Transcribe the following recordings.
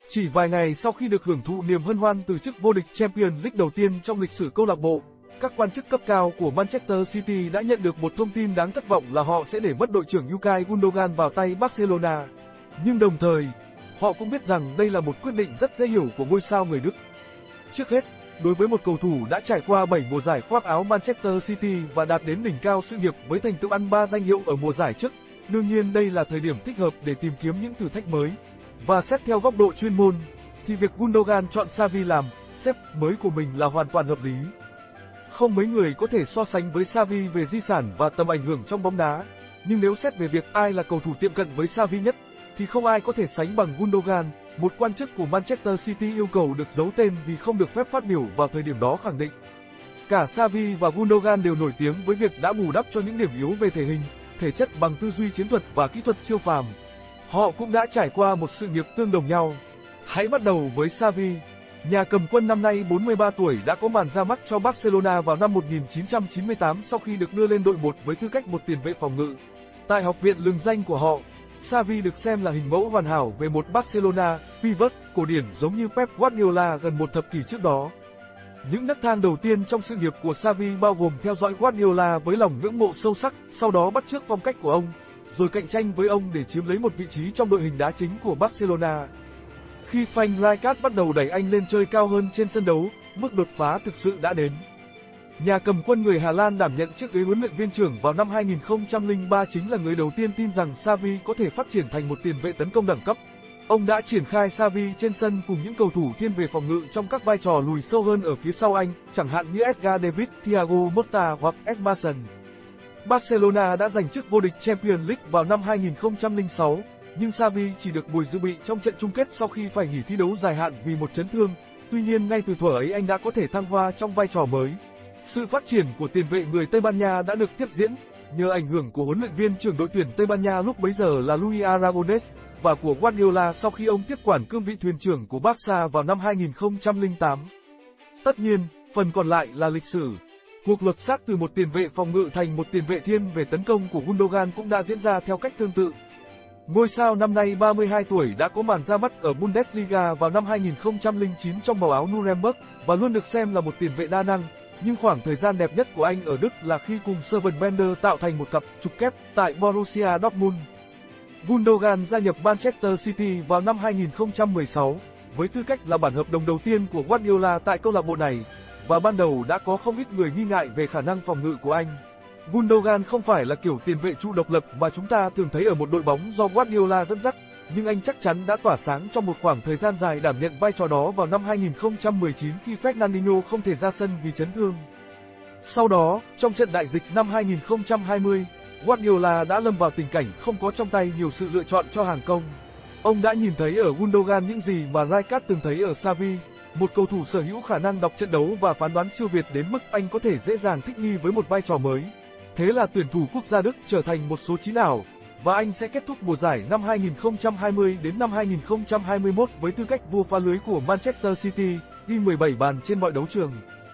Chỉ vài ngày sau khi được hưởng thụ niềm hân hoan từ chức vô địch Champions League đầu tiên trong lịch sử câu lạc bộ, các quan chức cấp cao của Manchester City đã nhận được một thông tin đáng thất vọng là họ sẽ để mất đội trưởng Ilkay Gundogan vào tay Barcelona. Nhưng đồng thời, họ cũng biết rằng đây là một quyết định rất dễ hiểu của ngôi sao người Đức. Trước hết, đối với một cầu thủ đã trải qua 7 mùa giải khoác áo Manchester City và đạt đến đỉnh cao sự nghiệp với thành tựu ăn 3 danh hiệu ở mùa giải trước, đương nhiên đây là thời điểm thích hợp để tìm kiếm những thử thách mới. Và xét theo góc độ chuyên môn, thì việc Gundogan chọn Xavi làm sếp mới của mình là hoàn toàn hợp lý. Không mấy người có thể so sánh với Xavi về di sản và tầm ảnh hưởng trong bóng đá, nhưng nếu xét về việc ai là cầu thủ tiệm cận với Xavi nhất, thì không ai có thể sánh bằng Gundogan. Một quan chức của Manchester City yêu cầu được giấu tên vì không được phép phát biểu vào thời điểm đó khẳng định. Cả Xavi và Gundogan đều nổi tiếng với việc đã bù đắp cho những điểm yếu về thể hình, thể chất bằng tư duy chiến thuật và kỹ thuật siêu phàm. Họ cũng đã trải qua một sự nghiệp tương đồng nhau. Hãy bắt đầu với Xavi. Nhà cầm quân năm nay 43 tuổi đã có màn ra mắt cho Barcelona vào năm 1998 sau khi được đưa lên đội 1 với tư cách một tiền vệ phòng ngự. Tại học viện lừng danh của họ, Xavi được xem là hình mẫu hoàn hảo về một Barcelona pivot cổ điển giống như Pep Guardiola gần một thập kỷ trước đó. Những nấc thang đầu tiên trong sự nghiệp của Xavi bao gồm theo dõi Guardiola với lòng ngưỡng mộ sâu sắc, sau đó bắt chước phong cách của ông, rồi cạnh tranh với ông để chiếm lấy một vị trí trong đội hình đá chính của Barcelona. Khi Frank Rijkaard bắt đầu đẩy anh lên chơi cao hơn trên sân đấu, bước đột phá thực sự đã đến. Nhà cầm quân người Hà Lan đảm nhận chiếc ghế huấn luyện viên trưởng vào năm 2003 chính là người đầu tiên tin rằng Xavi có thể phát triển thành một tiền vệ tấn công đẳng cấp. Ông đã triển khai Xavi trên sân cùng những cầu thủ thiên về phòng ngự trong các vai trò lùi sâu hơn ở phía sau anh, chẳng hạn như Edgar Davids, Thiago Motta hoặc Emerson. Barcelona đã giành chức vô địch Champions League vào năm 2006, nhưng Xavi chỉ được ngồi dự bị trong trận chung kết sau khi phải nghỉ thi đấu dài hạn vì một chấn thương. Tuy nhiên ngay từ thuở ấy anh đã có thể thăng hoa trong vai trò mới. Sự phát triển của tiền vệ người Tây Ban Nha đã được tiếp diễn nhờ ảnh hưởng của huấn luyện viên trưởng đội tuyển Tây Ban Nha lúc bấy giờ là Luis Aragonés và của Guardiola sau khi ông tiếp quản cương vị thuyền trưởng của Barca vào năm 2008. Tất nhiên, phần còn lại là lịch sử. Cuộc lột xác từ một tiền vệ phòng ngự thành một tiền vệ thiên về tấn công của Gundogan cũng đã diễn ra theo cách tương tự. Ngôi sao năm nay 32 tuổi đã có màn ra mắt ở Bundesliga vào năm 2009 trong màu áo Nuremberg và luôn được xem là một tiền vệ đa năng. Nhưng khoảng thời gian đẹp nhất của anh ở Đức là khi cùng Steven Bender tạo thành một cặp trục kép tại Borussia Dortmund. Gundogan gia nhập Manchester City vào năm 2016 với tư cách là bản hợp đồng đầu tiên của Guardiola tại câu lạc bộ này, và ban đầu đã có không ít người nghi ngại về khả năng phòng ngự của anh. Gundogan không phải là kiểu tiền vệ trụ độc lập mà chúng ta thường thấy ở một đội bóng do Guardiola dẫn dắt, nhưng anh chắc chắn đã tỏa sáng trong một khoảng thời gian dài đảm nhận vai trò đó vào năm 2019 khi Fernandinho không thể ra sân vì chấn thương. Sau đó, trong trận đại dịch năm 2020, Guardiola đã lâm vào tình cảnh không có trong tay nhiều sự lựa chọn cho hàng công. Ông đã nhìn thấy ở Gundogan những gì mà Rijkaard từng thấy ở Xavi, một cầu thủ sở hữu khả năng đọc trận đấu và phán đoán siêu việt đến mức anh có thể dễ dàng thích nghi với một vai trò mới. Thế là tuyển thủ quốc gia Đức trở thành một số 9 ảo, và anh sẽ kết thúc mùa giải năm 2020 đến năm 2021 với tư cách vua phá lưới của Manchester City, ghi 17 bàn trên mọi đấu trường.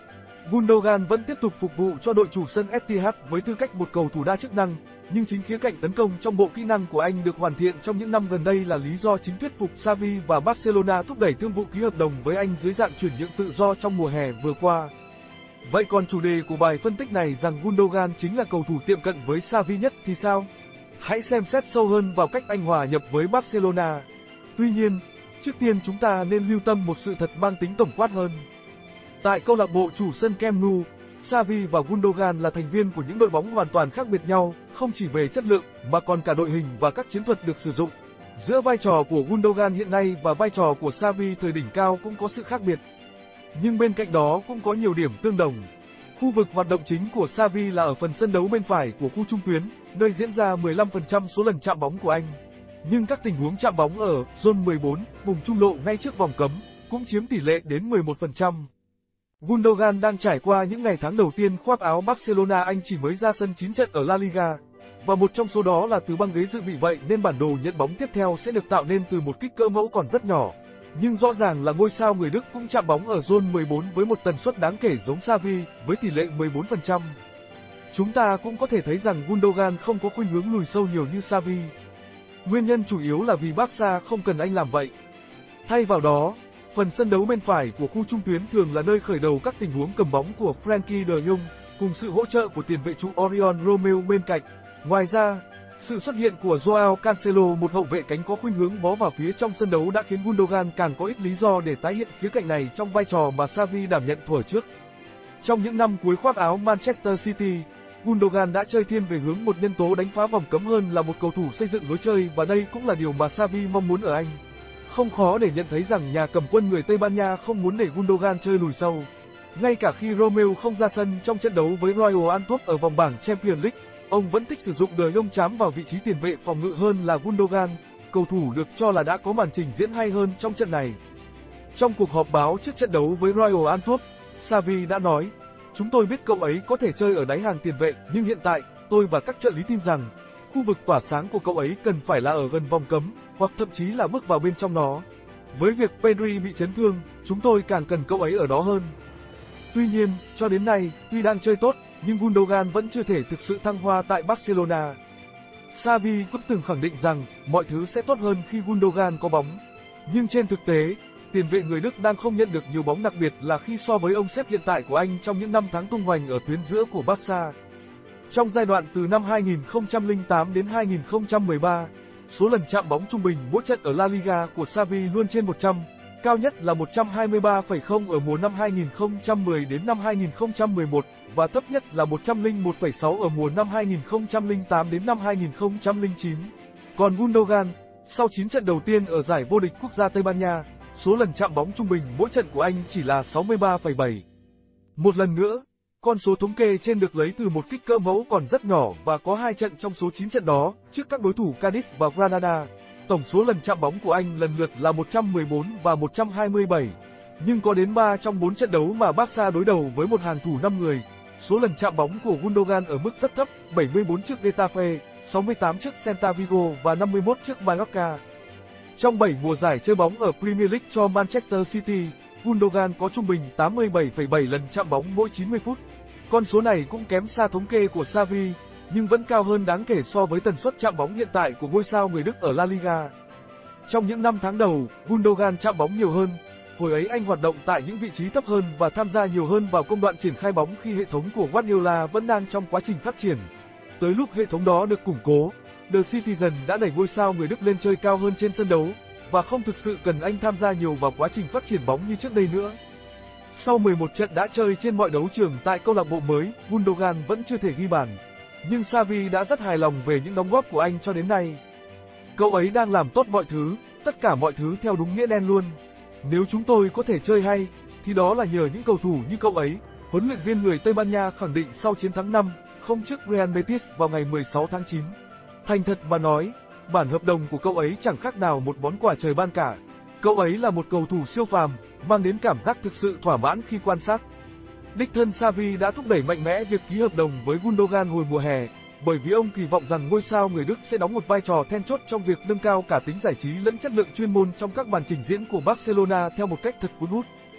Gundogan vẫn tiếp tục phục vụ cho đội chủ sân Etihad với tư cách một cầu thủ đa chức năng, nhưng chính khía cạnh tấn công trong bộ kỹ năng của anh được hoàn thiện trong những năm gần đây là lý do chính thuyết phục Xavi và Barcelona thúc đẩy thương vụ ký hợp đồng với anh dưới dạng chuyển nhượng tự do trong mùa hè vừa qua. Vậy còn chủ đề của bài phân tích này rằng Gundogan chính là cầu thủ tiệm cận với Xavi nhất thì sao? Hãy xem xét sâu hơn vào cách anh hòa nhập với Barcelona. Tuy nhiên, trước tiên chúng ta nên lưu tâm một sự thật mang tính tổng quát hơn. Tại câu lạc bộ chủ sân Camp Nou, Xavi và Gundogan là thành viên của những đội bóng hoàn toàn khác biệt nhau, không chỉ về chất lượng mà còn cả đội hình và các chiến thuật được sử dụng. Giữa vai trò của Gundogan hiện nay và vai trò của Xavi thời đỉnh cao cũng có sự khác biệt. Nhưng bên cạnh đó cũng có nhiều điểm tương đồng. Khu vực hoạt động chính của Xavi là ở phần sân đấu bên phải của khu trung tuyến, nơi diễn ra 15% số lần chạm bóng của anh. Nhưng các tình huống chạm bóng ở zone 14, vùng trung lộ ngay trước vòng cấm, cũng chiếm tỷ lệ đến 11%. Gundogan đang trải qua những ngày tháng đầu tiên khoác áo Barcelona, anh chỉ mới ra sân 9 trận ở La Liga. Và một trong số đó là từ băng ghế dự bị, vậy nên bản đồ nhận bóng tiếp theo sẽ được tạo nên từ một kích cỡ mẫu còn rất nhỏ. Nhưng rõ ràng là ngôi sao người Đức cũng chạm bóng ở zone 14 với một tần suất đáng kể giống Xavi, với tỷ lệ 14%. Chúng ta cũng có thể thấy rằng Gundogan không có khuynh hướng lùi sâu nhiều như Xavi. Nguyên nhân chủ yếu là vì Barca không cần anh làm vậy. Thay vào đó, phần sân đấu bên phải của khu trung tuyến thường là nơi khởi đầu các tình huống cầm bóng của Frenkie de Jong, cùng sự hỗ trợ của tiền vệ trụ Oriol Romeu bên cạnh. Ngoài ra, sự xuất hiện của Joao Cancelo, một hậu vệ cánh có khuynh hướng bó vào phía trong sân đấu, đã khiến Gundogan càng có ít lý do để tái hiện khía cạnh này trong vai trò mà Xavi đảm nhận thuở trước. Trong những năm cuối khoác áo Manchester City, Gundogan đã chơi thiên về hướng một nhân tố đánh phá vòng cấm hơn là một cầu thủ xây dựng lối chơi, và đây cũng là điều mà Xavi mong muốn ở anh. Không khó để nhận thấy rằng nhà cầm quân người Tây Ban Nha không muốn để Gundogan chơi lùi sâu. Ngay cả khi Romeu không ra sân trong trận đấu với Royal Antwerp ở vòng bảng Champions League, ông vẫn thích sử dụng De Jong chám vào vị trí tiền vệ phòng ngự hơn là Gundogan, cầu thủ được cho là đã có màn trình diễn hay hơn trong trận này. Trong cuộc họp báo trước trận đấu với Royal Antwerp, Xavi đã nói: "Chúng tôi biết cậu ấy có thể chơi ở đáy hàng tiền vệ, nhưng hiện tại, tôi và các trợ lý tin rằng, khu vực tỏa sáng của cậu ấy cần phải là ở gần vòng cấm, hoặc thậm chí là bước vào bên trong nó. Với việc Pedri bị chấn thương, chúng tôi càng cần cậu ấy ở đó hơn." Tuy nhiên, cho đến nay, tuy đang chơi tốt, nhưng Gundogan vẫn chưa thể thực sự thăng hoa tại Barcelona. Xavi cũng từng khẳng định rằng mọi thứ sẽ tốt hơn khi Gundogan có bóng. Nhưng trên thực tế, tiền vệ người Đức đang không nhận được nhiều bóng, đặc biệt là khi so với ông sếp hiện tại của anh trong những năm tháng tung hoành ở tuyến giữa của Barca. Trong giai đoạn từ năm 2008 đến 2013, số lần chạm bóng trung bình mỗi trận ở La Liga của Xavi luôn trên 100, cao nhất là 123,0 ở mùa năm 2010 đến năm 2011 và thấp nhất là 101,6 ở mùa năm 2008 đến năm 2009. Còn Gundogan, sau 9 trận đầu tiên ở giải vô địch quốc gia Tây Ban Nha, số lần chạm bóng trung bình mỗi trận của anh chỉ là 63,7. Một lần nữa, con số thống kê trên được lấy từ một kích cỡ mẫu còn rất nhỏ, và có 2 trận trong số 9 trận đó trước các đối thủ Cadiz và Granada. Tổng số lần chạm bóng của anh lần lượt là 114 và 127. Nhưng có đến 3 trong 4 trận đấu mà Barca đối đầu với một hàng thủ 5 người, số lần chạm bóng của Gundogan ở mức rất thấp: 74 trước Getafe, 68 trước Celta Vigo và 51 trước Mallorca. Trong 7 mùa giải chơi bóng ở Premier League cho Manchester City, Gundogan có trung bình 87,7 lần chạm bóng mỗi 90 phút. Con số này cũng kém xa thống kê của Xavi, nhưng vẫn cao hơn đáng kể so với tần suất chạm bóng hiện tại của ngôi sao người Đức ở La Liga. Trong những năm tháng đầu, Gundogan chạm bóng nhiều hơn. Hồi ấy anh hoạt động tại những vị trí thấp hơn và tham gia nhiều hơn vào công đoạn triển khai bóng khi hệ thống của Guardiola vẫn đang trong quá trình phát triển. Tới lúc hệ thống đó được củng cố, The Citizen đã đẩy ngôi sao người Đức lên chơi cao hơn trên sân đấu, và không thực sự cần anh tham gia nhiều vào quá trình phát triển bóng như trước đây nữa. Sau 11 trận đã chơi trên mọi đấu trường tại câu lạc bộ mới, Gundogan vẫn chưa thể ghi bàn. Nhưng Xavi đã rất hài lòng về những đóng góp của anh cho đến nay. Cậu ấy đang làm tốt mọi thứ, tất cả mọi thứ theo đúng nghĩa đen luôn. Nếu chúng tôi có thể chơi hay, thì đó là nhờ những cầu thủ như cậu ấy, huấn luyện viên người Tây Ban Nha khẳng định sau chiến thắng 5-0 trước Real Betis vào ngày 16 tháng 9. Thành thật mà nói, bản hợp đồng của cậu ấy chẳng khác nào một món quà trời ban cả. Cậu ấy là một cầu thủ siêu phàm, mang đến cảm giác thực sự thỏa mãn khi quan sát. Đích thân Xavi đã thúc đẩy mạnh mẽ việc ký hợp đồng với Gundogan hồi mùa hè, bởi vì ông kỳ vọng rằng ngôi sao người Đức sẽ đóng một vai trò then chốt trong việc nâng cao cả tính giải trí lẫn chất lượng chuyên môn trong các màn trình diễn của Barcelona theo một cách thật cuốn hút.